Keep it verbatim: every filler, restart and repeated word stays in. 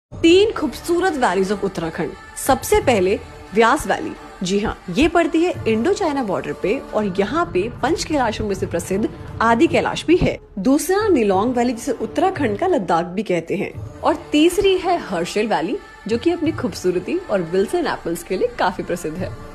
तीन खूबसूरत valleys of Uttarakhand. सबसे पहले व्यास वैली। जी हाँ, ये पड़ती है इंडो चाइना बॉर्डर पे और यहाँ पे पंच कैलाशों में से प्रसिद्ध आदि कैलाश भी है। दूसरा निलोंग वैली, जिसे उत्तराखंड का लद्दाख भी कहते हैं। और तीसरी है हर्षिल वैली, जो कि अपनी खूबसूरती और विल्सन एप्पल्स के लिए काफी प्रसिद्ध है।